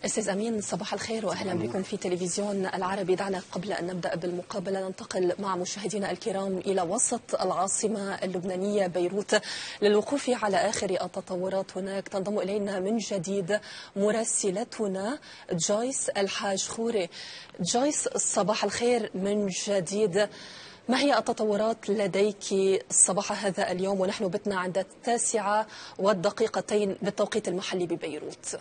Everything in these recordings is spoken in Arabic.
أستاذ أمين، صباح الخير وأهلا بكم في تلفزيون العربي. دعنا قبل أن نبدأ بالمقابلة ننتقل مع مشاهدينا الكرام إلى وسط العاصمة اللبنانية بيروت للوقوف على آخر التطورات هناك. تنضم إلينا من جديد مراسلتنا جويس الحاج خوري. جويس، صباح الخير من جديد. ما هي التطورات لديك صباح هذا اليوم ونحن بتنا عند 9:02 بالتوقيت المحلي ببيروت؟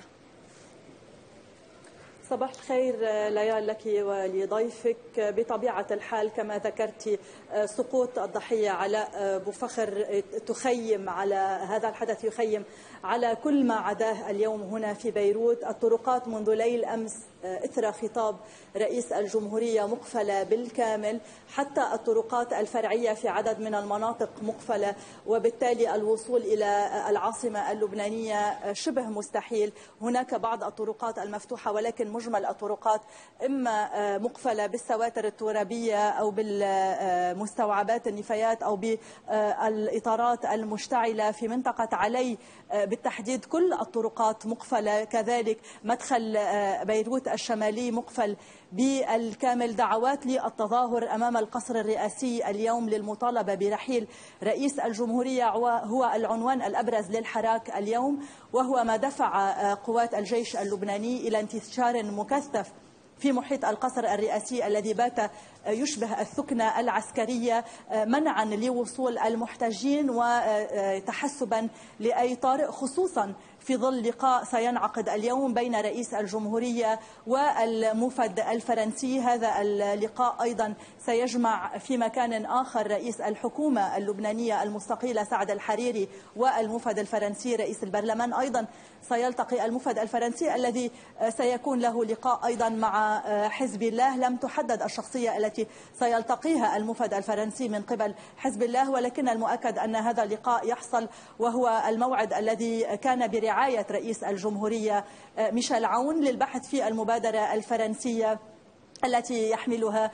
صباح الخير ليال لك ولضيفك. بطبيعة الحال كما ذكرت سقوط الضحية علاء بوفخر تخيم على هذا الحدث، يخيم على كل ما عداه اليوم هنا في بيروت. الطرقات منذ ليل أمس إثر خطاب رئيس الجمهورية مقفلة بالكامل، حتى الطرقات الفرعية في عدد من المناطق مقفلة، وبالتالي الوصول إلى العاصمة اللبنانية شبه مستحيل. هناك بعض الطرقات المفتوحة ولكن مجمل الطرقات إما مقفلة بالسواتر الترابية أو بالمستوعبات النفايات أو بالإطارات المشتعلة. في منطقة علي بالتحديد كل الطرقات مقفلة، كذلك مدخل بيروت الشمالي مقفل بالكامل. دعوات للتظاهر أمام القصر الرئاسي اليوم للمطالبة برحيل رئيس الجمهورية هو العنوان الأبرز للحراك اليوم، وهو ما دفع قوات الجيش اللبناني إلى انتشار مكثف في محيط القصر الرئاسي الذي بات يشبه الثكنة العسكرية، منعا لوصول المحتجين وتحسبا لأي طارئ، خصوصا في ظل لقاء سينعقد اليوم بين رئيس الجمهورية والمفد الفرنسي. هذا اللقاء أيضا سيجمع في مكان آخر رئيس الحكومة اللبنانية المستقيلة سعد الحريري والمفد الفرنسي رئيس البرلمان. أيضا سيلتقي المفد الفرنسي الذي سيكون له لقاء أيضا مع حزب الله. لم تحدد الشخصية التي سيلتقيها المفد الفرنسي من قبل حزب الله، ولكن المؤكد أن هذا اللقاء يحصل، وهو الموعد الذي كان برعاية رئيس الجمهورية ميشيل عون للبحث في المبادرة الفرنسية التي يحملها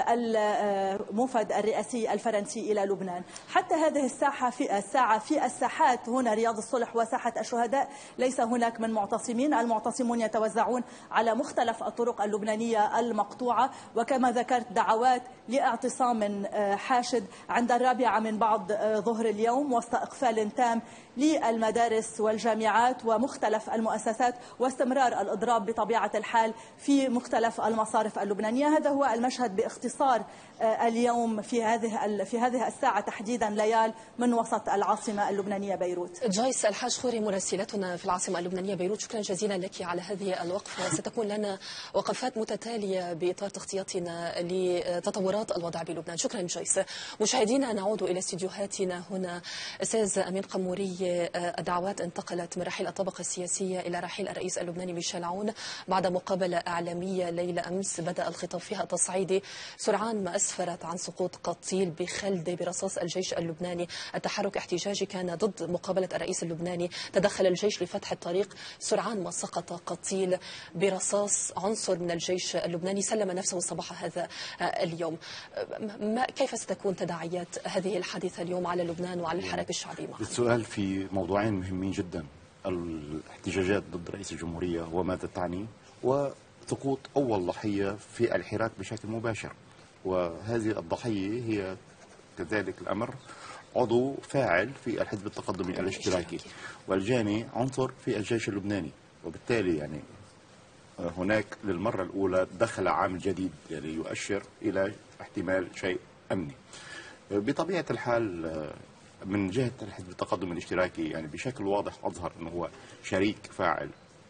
المفد الرئاسي الفرنسي إلى لبنان. حتى هذه الساعة في الساحات هنا رياض الصلح وساحة الشهداء ليس هناك من معتصمين. المعتصمون يتوزعون على مختلف الطرق اللبنانية المقطوعة، وكما ذكرت دعوات لاعتصام حاشد عند 4 من بعد ظهر اليوم، وسط إقفال تام للمدارس والجامعات ومختلف المؤسسات، واستمرار الإضراب بطبيعة الحال في مختلف المصارف اللبنانية. هذا هو المشهد باختصار اليوم في هذه الساعة تحديدا ليال من وسط العاصمة اللبنانية بيروت. جويس الحاج خوري مراسلتنا في العاصمة اللبنانية بيروت، شكرا جزيلا لك على هذه الوقفة. ستكون لنا وقفات متتالية بإطار تغطيتنا لتطورات الوضع بلبنان. شكرا جويس. مشاهدينا نعود إلى استديوهاتنا هنا. أستاذ أمين قموري، الدعوات انتقلت من رحيل الطبقة السياسية إلى رحيل الرئيس اللبناني ميشيل عون بعد مقابلة إعلامية ليلة أمس بدأ الخطاب فيها تصعيدي سرعان ما أسفرت عن سقوط قتيل بخلدة برصاص الجيش اللبناني. التحرك احتجاجي كان ضد مقابلة الرئيس اللبناني، تدخل الجيش لفتح الطريق، سرعان ما سقط قتيل برصاص عنصر من الجيش اللبناني سلم نفسه صباح هذا اليوم. كيف ستكون تداعيات هذه الحادثة اليوم على لبنان وعلى الحراك الشعبي معا؟ السؤال في موضوعين مهمين جدا: الاحتجاجات ضد رئيس الجمهورية وماذا تعني، وسقوط أول ضحية في الحراك بشكل مباشر. وهذه الضحية هي كذلك الأمر عضو فاعل في الحزب التقدمي الاشتراكي، والجاني عنصر في الجيش اللبناني، وبالتالي يعني هناك للمرة الأولى دخل عامل جديد يعني يؤشر إلى احتمال شيء أمني. بطبيعة الحال من جهة الحزب التقدمي الاشتراكي يعني بشكل واضح أظهر أنه هو شريك فاعل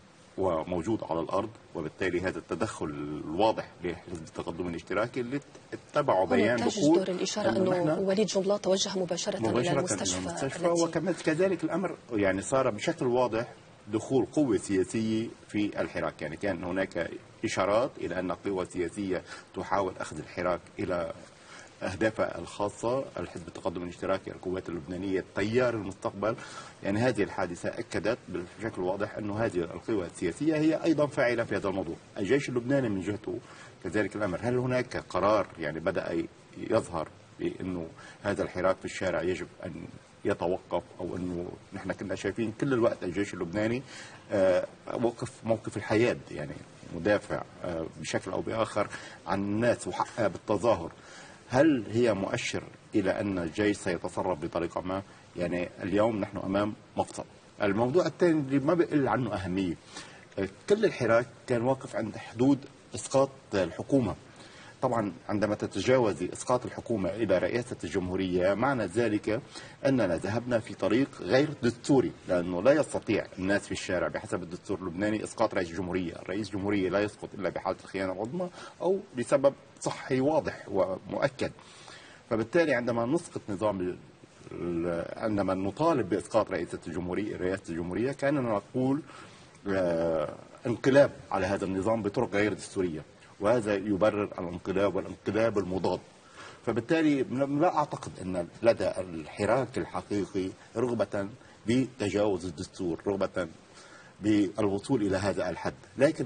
وموجود على الأرض، وبالتالي هذا التدخل الواضح لحزب التقدم الاشتراكي اللي اتبعوا بيان دخول دور الإشارة أنه وليد جنبلاط توجه مباشرة إلى المستشفى وكذلك الأمر يعني صار بشكل واضح دخول قوة سياسية في الحراك. يعني كان هناك إشارات إلى أن قوة سياسية تحاول أخذ الحراك إلى أهدافها الخاصة. الحزب التقدم الاشتراكي، القوات اللبنانية، تيار المستقبل، يعني هذه الحادثة أكدت بشكل واضح أن هذه القوى السياسية هي أيضا فاعلة في هذا الموضوع. الجيش اللبناني من جهته كذلك الأمر. هل هناك قرار يعني بدأ يظهر بأنه هذا الحراك في الشارع يجب أن يتوقف، أو أنه نحن كنا شايفين كل الوقت الجيش اللبناني وقف موقف الحياد، يعني مدافع بشكل أو بآخر عن الناس وحقها بالتظاهر. هل هي مؤشر إلى أن الجيش سيتصرف بطريقة ما؟ يعني اليوم نحن أمام مفصل. الموضوع الثاني اللي ما بقل عنه أهمية، كل الحراك كان واقف عند حدود إسقاط الحكومة. طبعا عندما تتجاوز إسقاط الحكومة إلى رئاسة الجمهورية معنى ذلك أننا ذهبنا في طريق غير دستوري، لأنه لا يستطيع الناس في الشارع بحسب الدستور اللبناني إسقاط رئيس الجمهورية. الرئيس الجمهورية لا يسقط إلا بحالة الخيانة العظمى أو لسبب صحي واضح ومؤكد. فبالتالي عندما نسقط نظام عندما نطالب بإسقاط رئاسة الجمهورية كاننا نقول انقلاب على هذا النظام بطرق غير دستورية، وهذا يبرر الانقلاب والانقلاب المضاد. فبالتالي لا أعتقد أن لدى الحراك الحقيقي رغبة بتجاوز الدستور، رغبة بالوصول إلى هذا الحد، لكن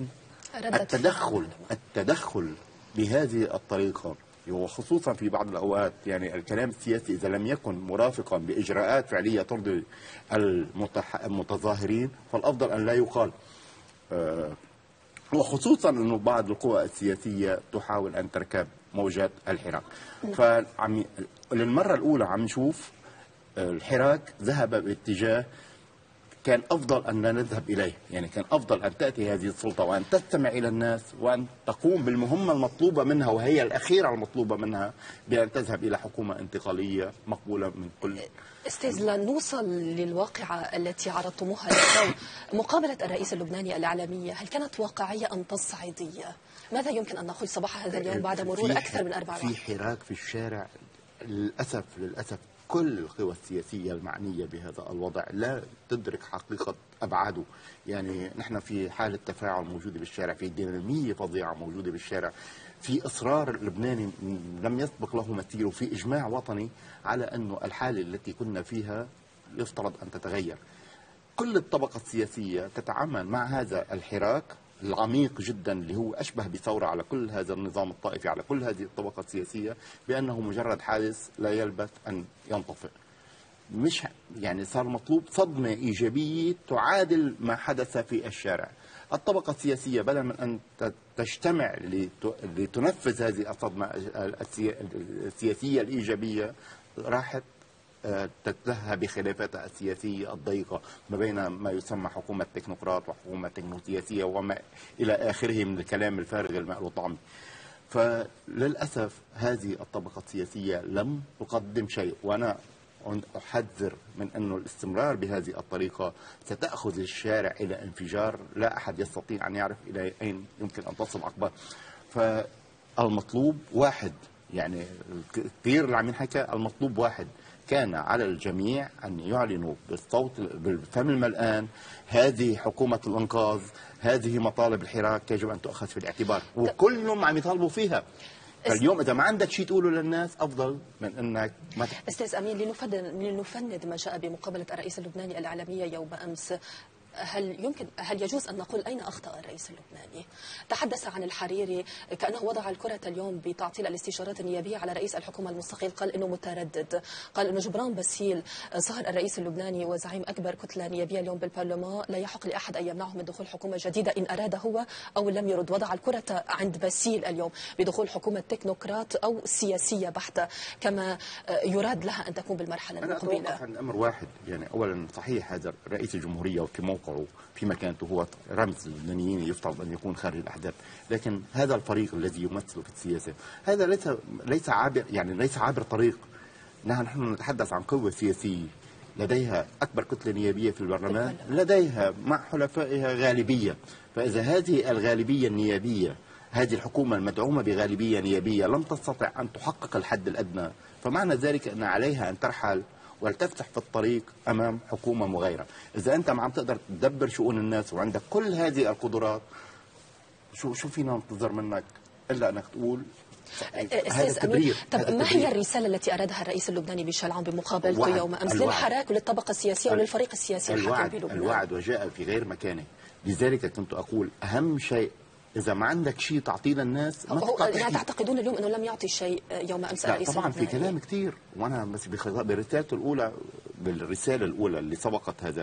التدخل بهذه الطريقة وخصوصا في بعض الأوقات، يعني الكلام السياسي إذا لم يكن مرافقا بإجراءات فعلية ترضي المتظاهرين فالأفضل أن لا يقال، وخصوصا أنه بعض القوى السياسية تحاول أن تركب موجات الحراك. فللمرة الأولى عم نشوف الحراك ذهب باتجاه كان أفضل أن لا نذهب إليه، يعني كان أفضل أن تأتي هذه السلطة وأن تستمع إلى الناس وأن تقوم بالمهمة المطلوبة منها، وهي الأخيرة المطلوبة منها، بأن تذهب إلى حكومة انتقالية مقبولة من كل. أستاذ، لنوصل للواقعة التي عرضتموها اليوم، مقابلة الرئيس اللبناني الإعلامية هل كانت واقعية أم تصعيدية؟ ماذا يمكن أن نقول صباح هذا اليوم بعد مرور أكثر من 4 في حراك في الشارع. للأسف كل القوى السياسية المعنية بهذا الوضع لا تدرك حقيقة أبعاده. يعني نحن في حالة تفاعل موجودة بالشارع، في دينامية فظيعة موجودة بالشارع، في إصرار لبناني لم يسبق له مثيل، وفي إجماع وطني على أنه الحالة التي كنا فيها يفترض أن تتغير. كل الطبقة السياسية تتعامل مع هذا الحراك العميق جدا اللي هو أشبه بثورة على كل هذا النظام الطائفي، على كل هذه الطبقة السياسية، بأنه مجرد حادث لا يلبث أن ينطفئ. مش يعني صار مطلوب صدمة إيجابية تعادل ما حدث في الشارع. الطبقة السياسية بدل من أن تجتمع لتنفذ هذه الصدمة السياسية الإيجابية، راحت تتلهى بخلافاتها السياسية الضيقة ما بين ما يسمى حكومة تكنوقراط وحكومة تكنوسياسية وما إلى آخره من الكلام الفارغ الماء والطعم. فللأسف هذه الطبقة السياسية لم تقدم شيء، وأنا أحذر من أنه الاستمرار بهذه الطريقة ستأخذ الشارع إلى انفجار لا أحد يستطيع أن يعرف إلى أين يمكن أن تصل عقباه. فالمطلوب واحد، يعني كثير اللي عم ينحكى، المطلوب واحد، كان على الجميع أن يعلنوا بالصوت بالفم الملآن هذه حكومة الإنقاذ، هذه مطالب الحراك يجب أن تؤخذ في الاعتبار، وكلهم عم يطالبوا فيها. فاليوم إذا ما عندك شيء تقوله للناس أفضل من أنك ما أستاذ أمين، لنفند ما جاء بمقابلة الرئيس اللبناني الإعلامية يوم أمس، هل يجوز أن نقول أين أخطأ الرئيس اللبناني؟ تحدث عن الحريري كأنه وضع الكرة اليوم بتعطيل الاستشارات النيابية على رئيس الحكومة المستقيل، قال أنه متردد، قال أنه جبران باسيل صهر الرئيس اللبناني وزعيم أكبر كتلة نيابية اليوم بالبرلمان، لا يحق لأحد أن يمنعه من دخول حكومة جديدة إن أراد هو أو لم يرد. وضع الكرة عند باسيل اليوم بدخول حكومة تكنوقراط أو سياسية بحتة كما يراد لها أن تكون بالمرحلة المقبلة. أنا أتوقف عن أمر واحد، يعني أولا صحيح هذا رئيس الجمهورية وفي موقعه في مكانته هو رمز للبنانيين يفترض أن يكون خارج الأحداث، لكن هذا الفريق الذي يمثله في السياسة هذا ليس عابر، يعني ليس عابر طريق. نحن نتحدث عن قوة سياسية لديها أكبر كتلة نيابية في البرلمان، لديها مع حلفائها غالبية. فإذا هذه الغالبية النيابية، هذه الحكومة المدعومة بغالبية نيابية لم تستطع أن تحقق الحد الأدنى، فمعنى ذلك أن عليها أن ترحل ولتفتح في الطريق أمام حكومة مغايرة. إذا أنت ما عم تقدر تدبر شؤون الناس وعندك كل هذه القدرات، شو فينا ننتظر منك إلا أنك تقول هذا تبرير. طب ما هي الرسالة التي أرادها الرئيس اللبناني بشكل عام بمقابلته يوم أمس للحراك وللطبقة السياسية وللفريق السياسي الحاكم بلبنان؟ الوعد وجاء في غير مكانه. لذلك كنت أقول أهم شيء اذا ما عندك شيء تعطيه للناس ما تقطع يعني تعتقدون اليوم انه لم يعطي شيء يوم امس الرئيس طبعا في اللبناني؟ كلام كثير، وانا بس برسالته الاولى، بالرساله الاولى اللي سبقت هذا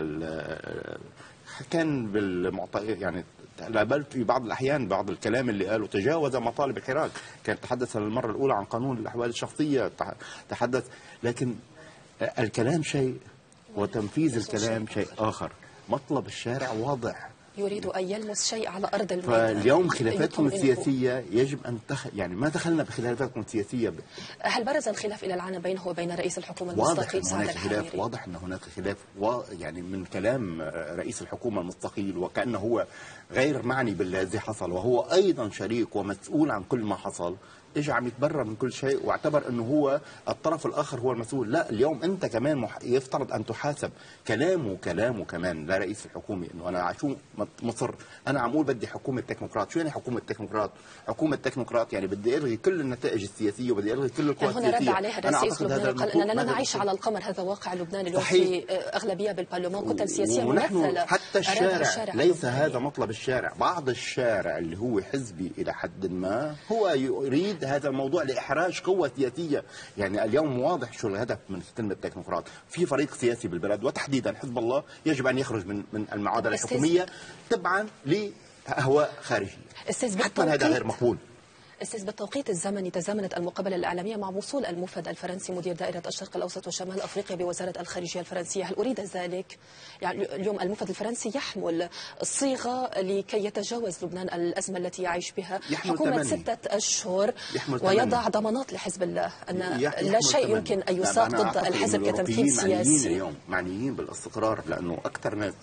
كان يعني بل في بعض الاحيان بعض الكلام اللي قاله تجاوز مطالب الحراك، كان تحدث للمره الاولى عن قانون الاحوال الشخصيه، تحدث، لكن الكلام شيء وتنفيذ الكلام شيء اخر. مطلب الشارع واضح، يريد ان يلمس شيء على ارض الميدان. فاليوم خلافاتهم السياسيه يجب ان يعني ما دخلنا بخلافاتهم السياسيه هل برز الخلاف الى العالم بينه وبين رئيس الحكومه المستقيل سعد الحريري؟ واضح ان هناك خلاف، يعني من كلام رئيس الحكومه المستقيل وكانه هو غير معني بالذي حصل، وهو ايضا شريك ومسؤول عن كل ما حصل، اجى عم يتبرر من كل شيء واعتبر انه هو الطرف الاخر هو المسؤول. لا، اليوم انت كمان يفترض ان تحاسب. كلامه كمان لرئيس الحكومه انه انا شو مصر، انا عم اقول بدي حكومه تكنوقراط. شو يعني حكومه تكنوقراط؟ حكومه تكنوقراط يعني بدي الغي كل النتائج السياسيه وبدي الغي كل القوى السياسيه. هنا رد عليها الرئيس اللبناني قال اننا لا نعيش على القمر، هذا واقع لبنان اليوم. في اغلبيه بالبرلمان كتل سياسيه ممثله، حتى الشارع ليس هذا مطلب الشارع. بعض الشارع اللي هو حزبي الى حد ما هو يريد هذا الموضوع لإحراج قوة سياسية. يعني اليوم واضح شو الهدف من كلمة التكنوقراط. في فريق سياسي بالبلد وتحديدا حزب الله يجب أن يخرج من المعادلة الحكومية تبعا لأهواء خارجية. حتما هذا غير مقبول. أستاذ، بالتوقيت الزمني تزامنت المقابلة الإعلامية مع وصول الموفد الفرنسي مدير دائرة الشرق الأوسط وشمال أفريقيا بوزارة الخارجية الفرنسية. هل أريد ذلك؟ يعني اليوم الموفد الفرنسي يحمل الصيغة لكي يتجاوز لبنان الأزمة التي يعيش بها حكومة 6 أشهر ويضع ضمانات لحزب الله أن لا شيء يمكن أن يساق ضد الحزب كتمثيل سياسي. اليوم معنيين بالاستقرار، لأنه أكثر ناس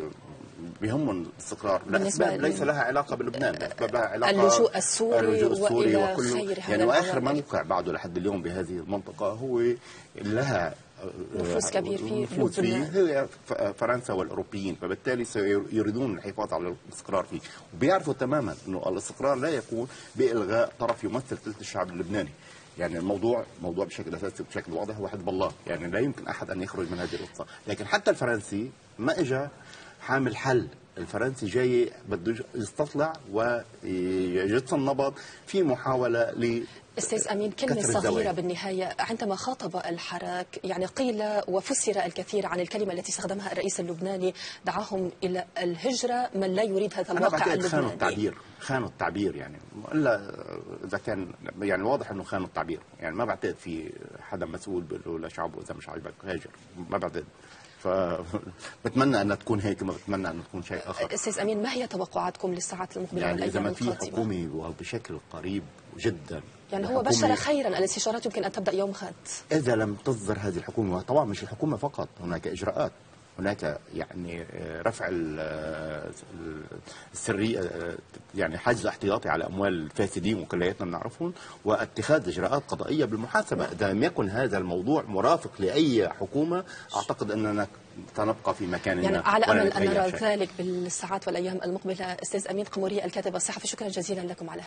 بيهمهم الاستقرار لأسباب ليس لها علاقة بلبنان، أسباب لها علاقة اللجوء السوري وكله خير. يعني وآخر موقع بعده لحد اليوم بهذه المنطقة هو لها نفوذ كبير فيه هي فرنسا والأوروبيين، فبالتالي سيريدون الحفاظ على الاستقرار فيه، وبيعرفوا تماما أنه الاستقرار لا يكون بإلغاء طرف يمثل ثلث الشعب اللبناني. يعني الموضوع بشكل أساسي وبشكل واضح هو حزب الله، يعني لا يمكن أحد أن يخرج من هذه القصة. لكن حتى الفرنسي ما إجا حامل حل، الفرنسي جاي بده يستطلع ويجس النبض في محاولة أستاذ أمين، كلمة صغيرة بالنهاية. عندما خاطب الحراك يعني قيل وفسر الكثير عن الكلمة التي استخدمها الرئيس اللبناني، دعاهم إلى الهجرة من لا يريد هذا الواقع اللبناني. خانوا التعبير يعني، إلا إذا كان يعني واضح إنه خانوا التعبير. يعني ما بعتقد في حدا مسؤول بيقول له لشعبه إذا مش عاجبك هاجر، ما بعتقد. فبتمنى أن تكون هيك، ما بتمنى أن تكون شيء آخر. أستاذ أمين، ما هي توقعاتكم للساعات المقبلة يعني والأيام القادمة؟ إذا ما في حكومة وبشكل قريب جدا، يعني هو بشر خيرا، الاستشارات يمكن أن تبدأ يوم غد. إذا لم تصدر هذه الحكومة، طبعا مش الحكومة فقط، هناك إجراءات، هناك يعني رفع السرية، يعني حجز احتياطي على أموال الفاسدين وكلياتنا بنعرفهم، واتخاذ إجراءات قضائية بالمحاسبة. إذا لم يكن هذا الموضوع مرافق لأي حكومة، أعتقد أننا سنبقى في مكاننا. يعني على أمل أن نرى ذلك بالساعات والأيام المقبلة. أستاذ أمين قموري الكاتب الصحفي، شكرا جزيلا لكم على